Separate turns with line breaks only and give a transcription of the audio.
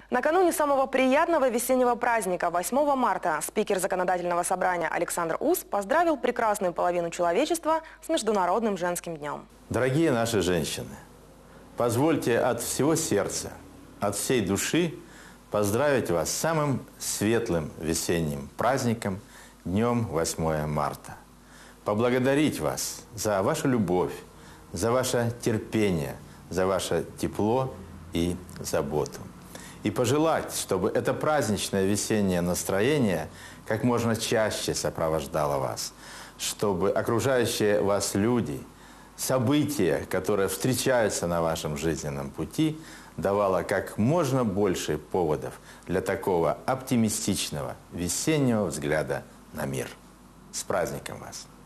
Накануне самого приятного весеннего праздника, 8 марта, спикер Законодательного собрания Александр Ус поздравил прекрасную половину человечества с Международным женским днем.
Дорогие наши женщины, позвольте от всего сердца, от всей души поздравить вас с самым светлым весенним праздником, днем 8 марта. Поблагодарить вас за вашу любовь, за ваше терпение, за ваше тепло и заботу. И пожелать, чтобы это праздничное весеннее настроение как можно чаще сопровождало вас, чтобы окружающие вас люди, события, которые встречаются на вашем жизненном пути, давало как можно больше поводов для такого оптимистичного весеннего взгляда на мир. С праздником вас!